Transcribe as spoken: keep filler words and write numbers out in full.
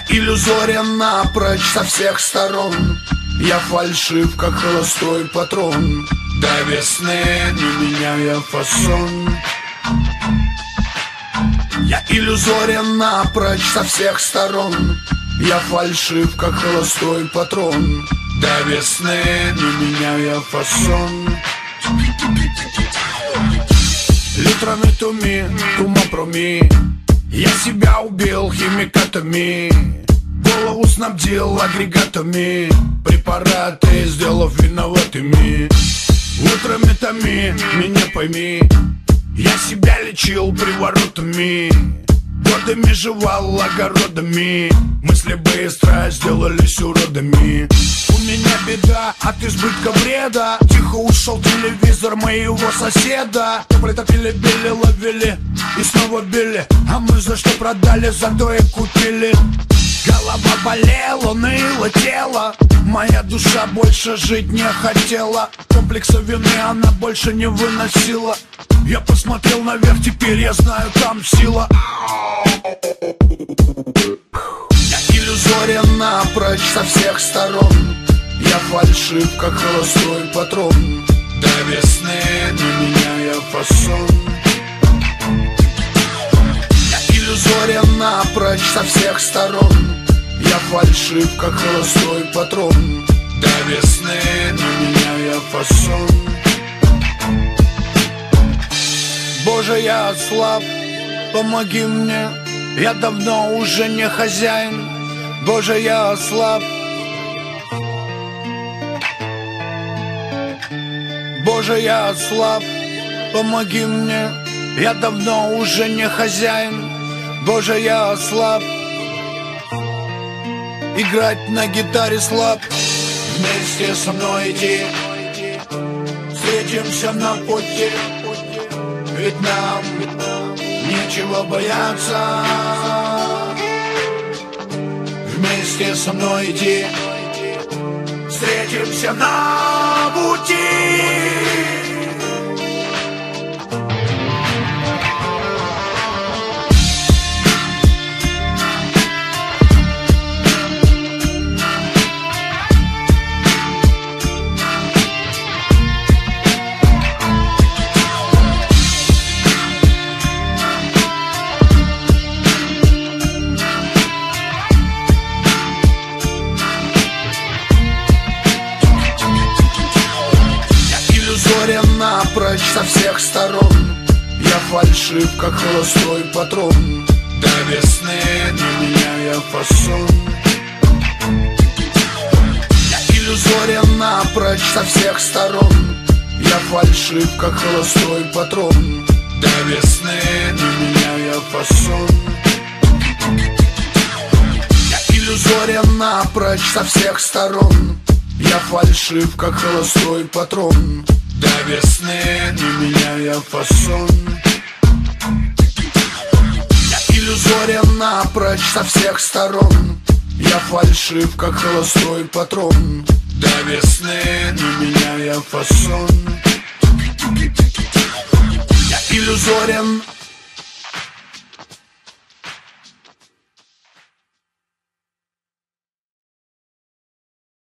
иллюзорен напрочь со всех сторон. Я фальшив, как холостой патрон. До весны не меняя фасон. Я иллюзорен напрочь со всех сторон. Я фальшив, как холостой патрон. До весны не меняя фасон. Литрами туми, тума проми. Я себя убил химикатами, голову снабдил агрегатами, препараты сделав виноватыми. Утрами томи, меня пойми, я себя лечил приворотами, годами жевал огородами, мысли быстро сделались уродами. У меня беда от избытка бреда, тихо ушел телевизор моего соседа. Топли топили, били, ловили и снова били, а мы за что продали, зато и купили. Голова болела, ныло тело, моя душа больше жить не хотела. Комплекса вины она больше не выносила. Я посмотрел наверх, теперь я знаю, там сила. Я иллюзорен напрочь со всех сторон. Я фальшив, как холостой патрон. До весны не меняя фасон. Я иллюзорен напрочь со всех сторон. Я фальшив, как холостой патрон. До весны не меняя фасон. Боже, я ослаб, помоги мне, я давно уже не хозяин. Боже, я ослаб. Боже, я ослаб, помоги мне, я давно уже не хозяин. Боже, я ослаб, играть на гитаре слаб. Вместе со мной иди, встретимся на пути, ведь нам нечего бояться. Вместе со мной иди, встретимся на пути. Напрочь со всех сторон. Я фальшив, как холостой патрон. До весны не меняя фасон. Я иллюзорен напрочь со всех сторон. Я фальшив, как холостой патрон. До весны не меняя фасон. Я иллюзорен напрочь со всех сторон. Я фальшив, как холостой патрон. До весны не меняя фасон. Я иллюзорен напрочь со всех сторон. Я фальшив, как холостой патрон. До весны не меняя фасон. Я иллюзорен